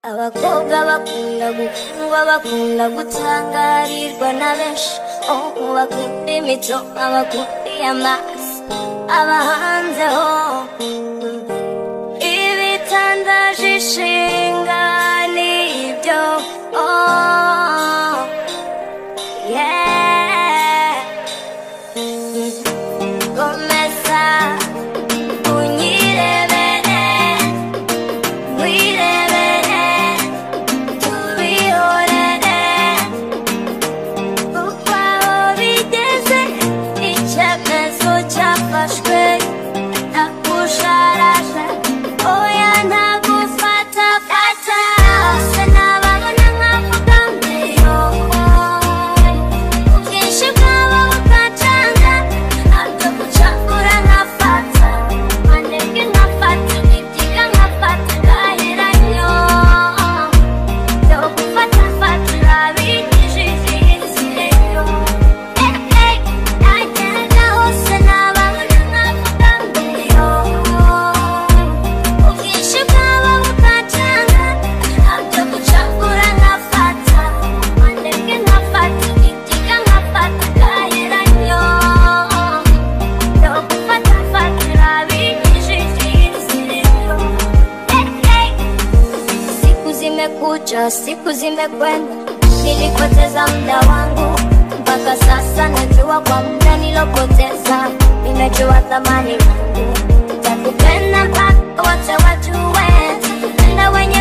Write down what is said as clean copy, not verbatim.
Abakobwa bakunda gukundwa, bakunda gutangarirwa na benshi, bakunda imico, abakunda amaso abahanzeho ibitandaje ishinga n'ibyo. Komeza unyirebere, wirebere, tubihorere, kuko aho bigeze icyemezo cyafashwe nakusharaje, oya ntagufata fata. Se nababona nkavuga mbeyo, ubwinshi bwabo bukacanga, ntabwo gucakura nkafata, maneke nkafata, ibyiga nkafata, gaheranyo byo gufata fata urabigishije izireyo. Nagenda hose nababona nkavuga mbeyo, ubwinshi bwabo bukacanga, ntabwo gucakura nkafata, maneke nkafata, ibyiga nkafata, gaheranyo byo gufata fata urabigishije izireyo. Siku zimekuja, siku zimekwenda, nilipoteza muda wangu, mpaka sasa najua kwa muda nilopoteza, nimejua thamani yangu. Takupenda mpaka wote wajue, takupenda wenye